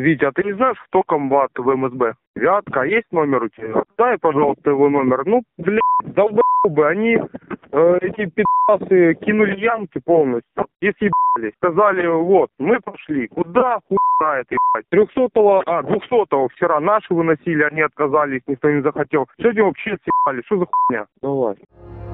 Витя, а ты не знаешь, кто комбат в МСБ? Вятка, а есть номер у тебя? Дай, пожалуйста, его номер. Ну, блядь, долбоебы, они, эти пи***цы, кинули ямки полностью и съебались. Сказали, вот, мы пошли. Куда? Хуй знает, ебать. 200-го вчера наши выносили, они отказались, никто не захотел. Сегодня вообще съебали. Что за хуйня? Давай.